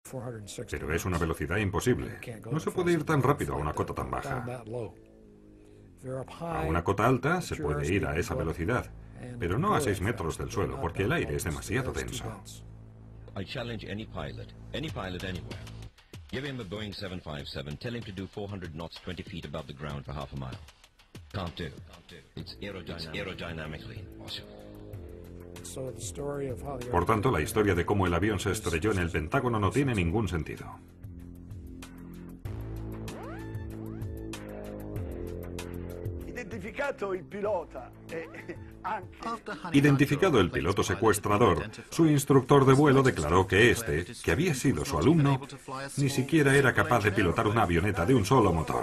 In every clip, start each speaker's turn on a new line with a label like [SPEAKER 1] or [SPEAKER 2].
[SPEAKER 1] Pero es una velocidad imposible. No se puede ir tan rápido a una cota tan baja. A una cota alta se puede ir a esa velocidad, pero no a 6 metros del suelo, porque el aire es demasiado denso.
[SPEAKER 2] I challenge any pilot anywhere. Give him a Boeing 757, tell him to do 400 knots 20 feet above the ground for half a mile. Can't do. It's aerodynamically impossible.
[SPEAKER 1] Por tanto, la historia de cómo el avión se estrelló en el Pentágono no tiene ningún sentido. Identificado el piloto secuestrador, su instructor de vuelo declaró que este, que había sido su alumno, ni siquiera era capaz de pilotar una avioneta de un solo motor.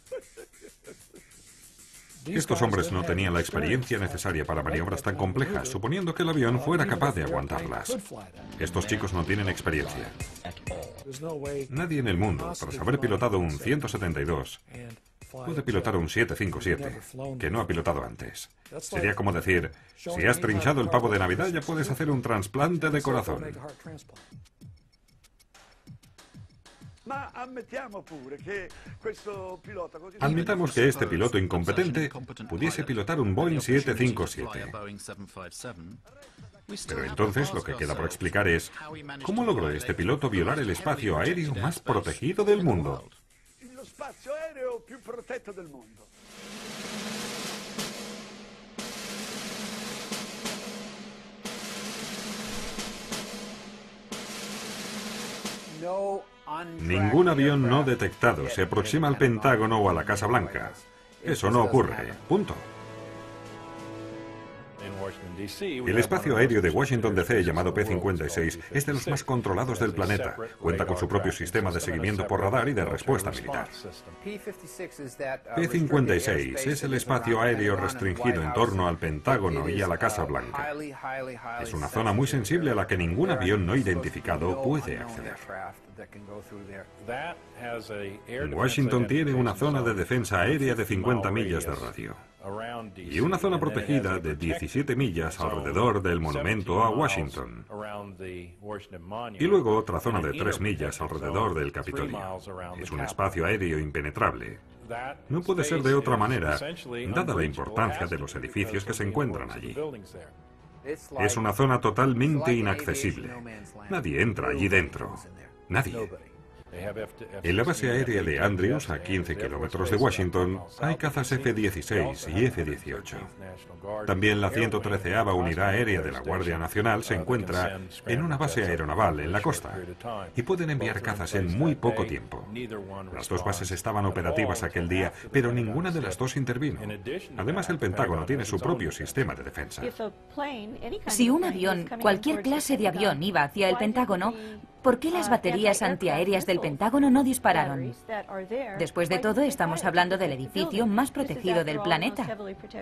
[SPEAKER 1] Estos hombres no tenían la experiencia necesaria para maniobras tan complejas, suponiendo que el avión fuera capaz de aguantarlas. Estos chicos no tienen experiencia. Nadie en el mundo, tras haber pilotado un 172, puede pilotar un 757, que no ha pilotado antes. Sería como decir, si has trinchado el pavo de Navidad ya puedes hacer un trasplante de corazón. Admitamos que este piloto incompetente pudiese pilotar un Boeing 757. Pero entonces lo que queda por explicar es, ¿cómo logró este piloto violar el espacio aéreo más protegido del mundo? Ningún avión no detectado se aproxima al Pentágono o a la Casa Blanca. Eso no ocurre. Punto. El espacio aéreo de Washington DC, llamado P-56, es de los más controlados del planeta. Cuenta con su propio sistema de seguimiento por radar y de respuesta militar. P-56 es el espacio aéreo restringido en torno al Pentágono y a la Casa Blanca. Es una zona muy sensible a la que ningún avión no identificado puede acceder. Washington tiene una zona de defensa aérea de 50 millas de radio y una zona protegida de 17 millas alrededor del monumento a Washington, y luego otra zona de 3 millas alrededor del Capitolio. Es un espacio aéreo impenetrable. No puede ser de otra manera, dada la importancia de los edificios que se encuentran allí. Es una zona totalmente inaccesible. Nadie entra allí dentro. Nadie. En la base aérea de Andrews, a 15 kilómetros de Washington, hay cazas F-16 y F-18. También la 113ª Unidad Aérea de la Guardia Nacional se encuentra en una base aeronaval en la costa y pueden enviar cazas en muy poco tiempo. Las dos bases estaban operativas aquel día, pero ninguna de las dos intervino. Además, el Pentágono tiene su propio sistema de defensa.
[SPEAKER 3] Si un avión, cualquier clase de avión, iba hacia el Pentágono, ¿por qué las baterías antiaéreas del Pentágono no dispararon? Después de todo, estamos hablando del edificio más protegido del planeta.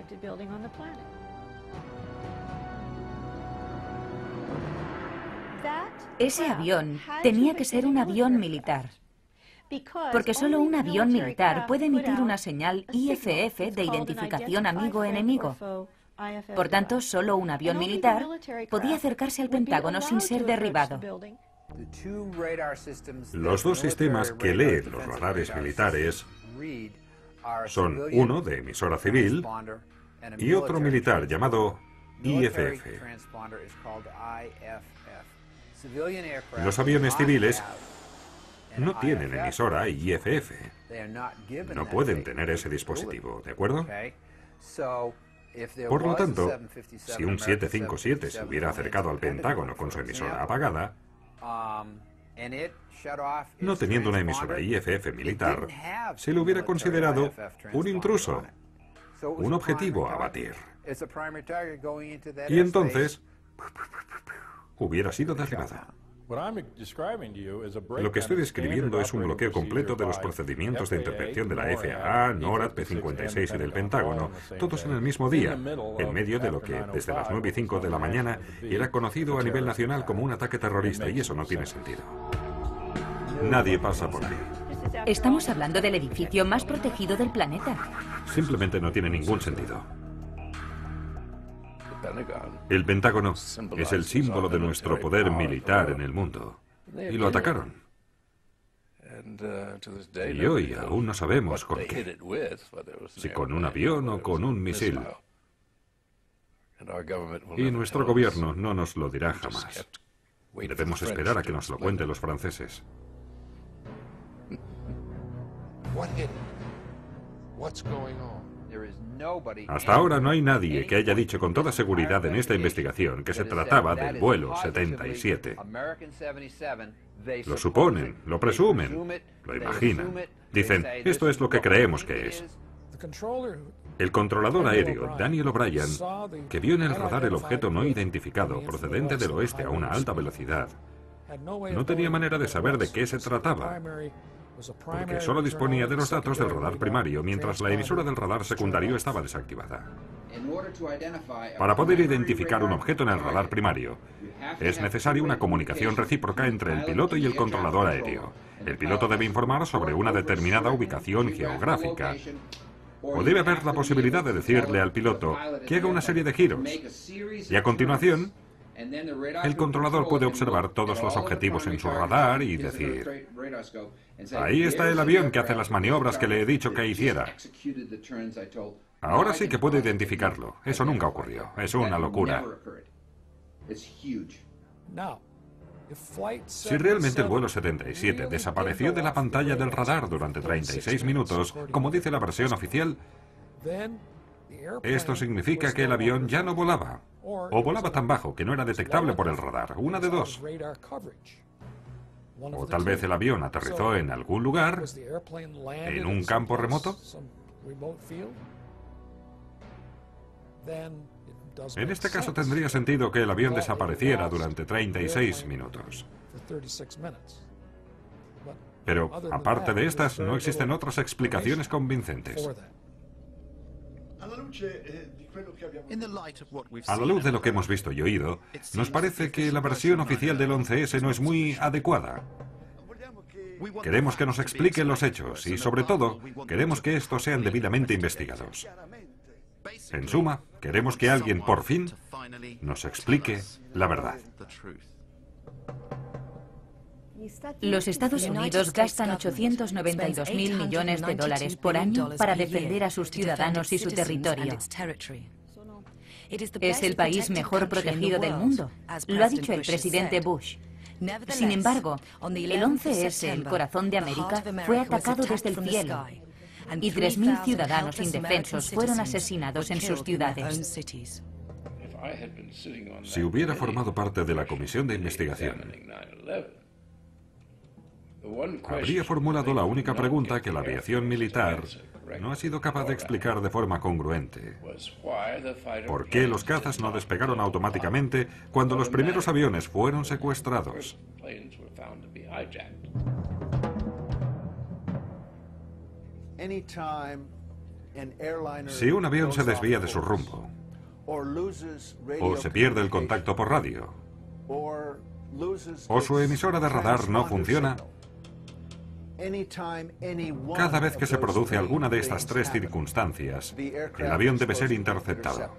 [SPEAKER 3] Ese avión tenía que ser un avión militar, porque solo un avión militar puede emitir una señal IFF de identificación amigo-enemigo. Por tanto, solo un avión militar podía acercarse al Pentágono sin ser derribado.
[SPEAKER 1] Los dos sistemas que leen los radares militares son uno de emisora civil y otro militar llamado IFF. Los aviones civiles no tienen emisora IFF. No pueden tener ese dispositivo, ¿de acuerdo? Por lo tanto, si un 757 se hubiera acercado al Pentágono con su emisora apagada, no teniendo una emisora IFF militar, se le hubiera considerado un intruso, un objetivo a abatir. Y entonces, hubiera sido derribado. Lo que estoy describiendo es un bloqueo completo de los procedimientos de intervención de la FAA, NORAD, P-56 y del Pentágono, todos en el mismo día, en medio de lo que, desde las 9:05 de la mañana, era conocido a nivel nacional como un ataque terrorista, y eso no tiene sentido. Nadie pasa por ahí.
[SPEAKER 3] Estamos hablando del edificio más protegido del planeta.
[SPEAKER 1] Simplemente no tiene ningún sentido. El Pentágono es el símbolo de nuestro poder militar en el mundo. Y lo atacaron. Y hoy aún no sabemos con qué, si con un avión o con un misil. Y nuestro gobierno no nos lo dirá jamás. Debemos esperar a que nos lo cuenten los franceses. Hasta ahora no hay nadie que haya dicho con toda seguridad en esta investigación que se trataba del vuelo 77. Lo suponen, lo presumen, lo imaginan. Dicen, esto es lo que creemos que es. El controlador aéreo, Daniel O'Brien, que vio en el radar el objeto no identificado procedente del oeste a una alta velocidad, no tenía manera de saber de qué se trataba, porque solo disponía de los datos del radar primario, mientras la emisora del radar secundario estaba desactivada. Para poder identificar un objeto en el radar primario, es necesaria una comunicación recíproca entre el piloto y el controlador aéreo. El piloto debe informar sobre una determinada ubicación geográfica, o debe haber la posibilidad de decirle al piloto que haga una serie de giros, y a continuación, el controlador puede observar todos los objetivos en su radar y decir, ahí está el avión que hace las maniobras que le he dicho que hiciera. Ahora sí que puedo identificarlo. Eso nunca ocurrió. Es una locura. Si realmente el vuelo 77 desapareció de la pantalla del radar durante 36 minutos, como dice la versión oficial, esto significa que el avión ya no volaba, o volaba tan bajo que no era detectable por el radar, una de dos. O tal vez el avión aterrizó en algún lugar, en un campo remoto. En este caso tendría sentido que el avión desapareciera durante 36 minutos. Pero, aparte de estas, no existen otras explicaciones convincentes. A la luz de lo que hemos visto y oído, nos parece que la versión oficial del 11S no es muy adecuada. Queremos que nos expliquen los hechos y, sobre todo, queremos que estos sean debidamente investigados. En suma, queremos que alguien, por fin, nos explique la verdad.
[SPEAKER 3] Los Estados Unidos gastan 892.000 millones de dólares por año para defender a sus ciudadanos y su territorio. Es el país mejor protegido del mundo, lo ha dicho el presidente Bush. Sin embargo, el 11S, el corazón de América, fue atacado desde el cielo y 3.000 ciudadanos indefensos fueron asesinados en sus ciudades.
[SPEAKER 1] Si hubiera formado parte de la comisión de investigación, habría formulado la única pregunta que la aviación militar no ha sido capaz de explicar de forma congruente. ¿Por qué los cazas no despegaron automáticamente cuando los primeros aviones fueron secuestrados? Si un avión se desvía de su rumbo, o se pierde el contacto por radio, o su emisora de radar no funciona, cada vez que se produce alguna de estas tres circunstancias, el avión debe ser interceptado.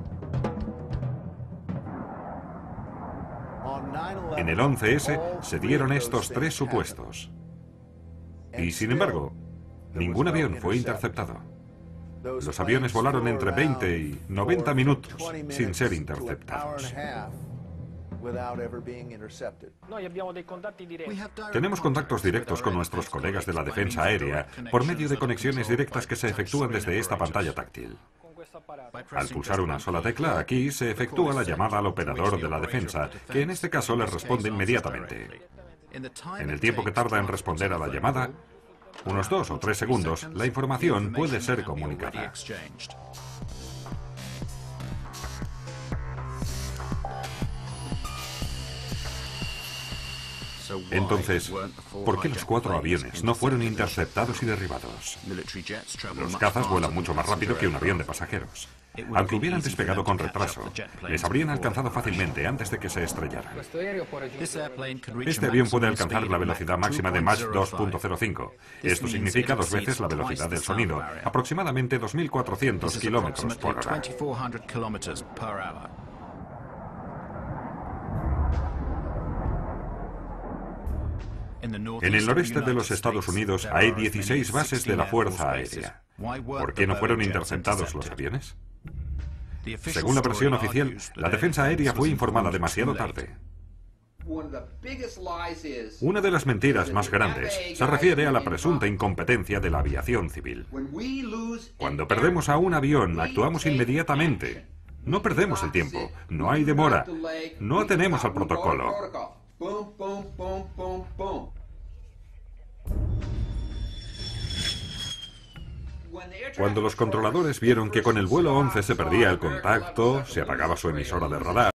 [SPEAKER 1] En el 11S se dieron estos tres supuestos. Y sin embargo, ningún avión fue interceptado. Los aviones volaron entre 20 y 90 minutos sin ser interceptados. Tenemos contactos directos con nuestros colegas de la defensa aérea por medio de conexiones directas que se efectúan desde esta pantalla táctil. Al pulsar una sola tecla, aquí se efectúa la llamada al operador de la defensa, que en este caso le responde inmediatamente. En el tiempo que tarda en responder a la llamada, unos 2 o 3 segundos, la información puede ser comunicada. Entonces, ¿por qué los 4 aviones no fueron interceptados y derribados? Los cazas vuelan mucho más rápido que un avión de pasajeros. Aunque hubieran despegado con retraso, les habrían alcanzado fácilmente antes de que se estrellaran. Este avión puede alcanzar la velocidad máxima de Mach 2.05. Esto significa 2 veces la velocidad del sonido, aproximadamente 2.400 kilómetros por hora. En el noreste de los Estados Unidos hay 16 bases de la Fuerza Aérea. ¿Por qué no fueron interceptados los aviones? Según la versión oficial, la defensa aérea fue informada demasiado tarde. Una de las mentiras más grandes se refiere a la presunta incompetencia de la aviación civil. Cuando perdemos a un avión, actuamos inmediatamente. No perdemos el tiempo, no hay demora, no atenemos al protocolo. Cuando los controladores vieron que con el vuelo 11 se perdía el contacto, se apagaba su emisora de radar,